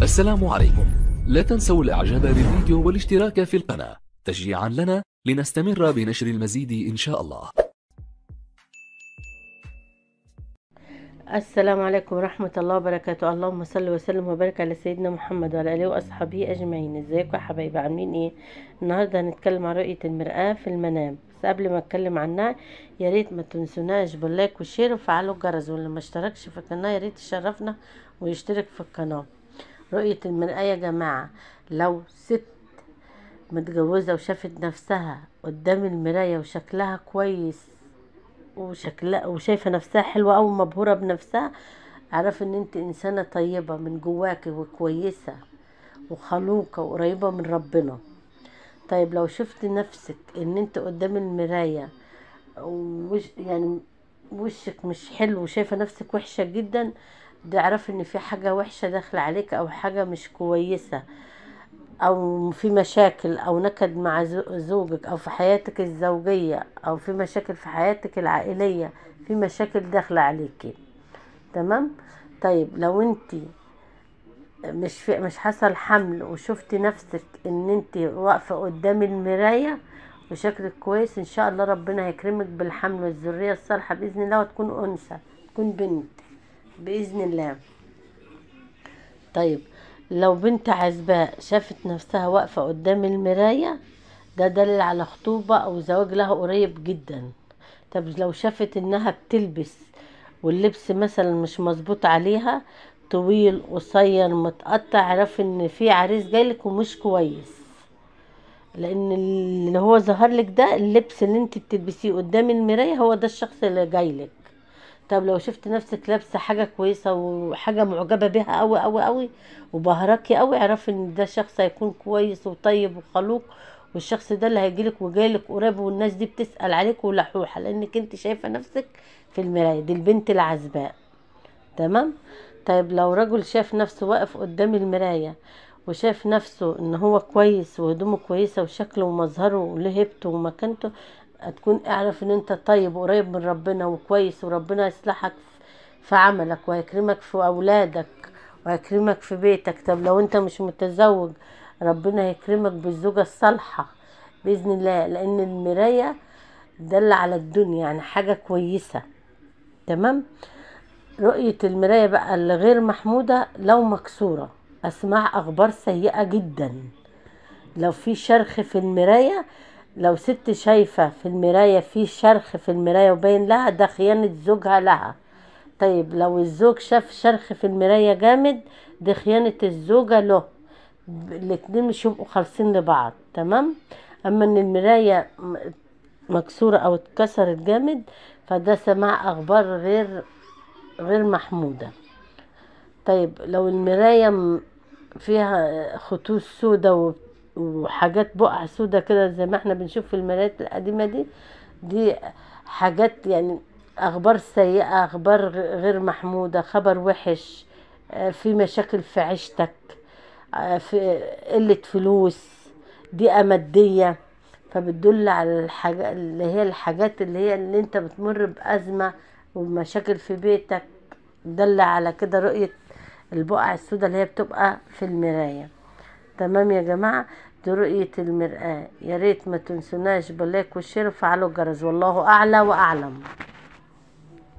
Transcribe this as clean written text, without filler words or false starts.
السلام عليكم. لا تنسوا الاعجاب بالفيديو والاشتراك في القناة تشجيعا لنا لنستمر بنشر المزيد ان شاء الله. السلام عليكم ورحمة الله وبركاته. اللهم صل وسلم وبارك على سيدنا محمد وعلى آله وأصحابه أجمعين. ازيكم يا حبايبي، عاملين ايه؟ النهاردة هنتكلم عن رؤية المرآة في المنام، بس قبل ما اتكلم عنها يا ريت ما تنسوناش باللايك والشير وفعلوا الجرس، واللي ما اشتركش في القناة يا ريت يشرفنا ويشترك في القناة. رؤية المرآة يا جماعة، لو ست متجوزة وشافت نفسها قدام المراية وشكلها كويس وشايفه نفسها حلوه او مبهوره بنفسها، اعرف ان انت انسانه طيبه من جواكي وكويسه وخلوقه وقريبه من ربنا. طيب لو شفت نفسك ان انت قدام المرايه يعني وشك مش حلو وشايفه نفسك وحشه جدا، ده اعرف ان في حاجه وحشه داخله عليك او حاجه مش كويسه، او في مشاكل او نكد مع زوجك او في حياتك الزوجية او في مشاكل في حياتك العائلية، في مشاكل داخلة عليكي. تمام. طيب لو انت مش حصل حمل وشفتي نفسك ان انت واقفة قدام المراية وشكلك كويس، ان شاء الله ربنا هيكرمك بالحمل والذرية الصالحة بإذن الله، وتكون أنثى، تكون بنت بإذن الله. طيب لو بنت عزباء شافت نفسها واقفة قدام المراية، ده دليل على خطوبة أو زواج لها قريب جدا. طب لو شافت إنها بتلبس واللبس مثلا مش مظبوط عليها، طويل قصير متقطع، عرف إن في عريس جايلك ومش كويس، لأن اللي هو ظهر لك ده اللبس اللي انت بتلبسيه قدام المراية هو ده الشخص اللي جايلك. طب لو شفت نفسك لابسه حاجه كويسه وحاجه معجبه بيها قوي قوي قوي وبهركي قوي، اعرفي ان ده شخص هيكون كويس وطيب وخلوق، والشخص ده اللي هيجيلك وجايلك قريب، والناس دي بتسأل عليك ولحوحه لانك انت شايفه نفسك في المرايه. دي البنت العزباء. تمام. طيب لو رجل شاف نفسه واقف قدام المرايه وشاف نفسه ان هو كويس وهدومه كويسه وشكله ومظهره ولهبته ومكانته، هتكون اعرف ان انت طيب وقريب من ربنا وكويس، وربنا يصلحك في عملك وهيكرمك في اولادك وهيكرمك في بيتك. طب لو انت مش متزوج، ربنا هيكرمك بالزوجة الصالحة بإذن الله، لان المراية دل على الدنيا، يعني حاجة كويسة. تمام. رؤية المراية بقى اللي غير محمودة، لو مكسورة، اسمع اخبار سيئة جدا. لو في شرخ في المراية، لو ست شايفة في المراية في شرخ في المراية وبين لها، ده خيانة زوجها لها. طيب لو الزوج شاف شرخ في المراية جامد، دي خيانة الزوجة له. الاتنين مش يبقوا خالصين لبعض. تمام. اما ان المراية مكسورة او اتكسرت جامد، فده سماع اخبار غير محمودة. طيب لو المراية فيها خطوط سودة وحاجات بقع سودة كده زي ما احنا بنشوف في المرايات القديمة دي حاجات يعني اخبار سيئة، اخبار غير محمودة، خبر وحش، في مشاكل في عيشتك، في قلة فلوس، ضيقة مادية. فبتدل على الحاجات اللي انت بتمر بأزمة ومشاكل في بيتك، دل على كده رؤية البقع السوداء اللي هي بتبقى في المراية. تمام يا جماعة، دي رؤية المرآة. يا ريت ما تنسوناش باللايك والشير وفعلوا الجرس، والله أعلى وأعلم.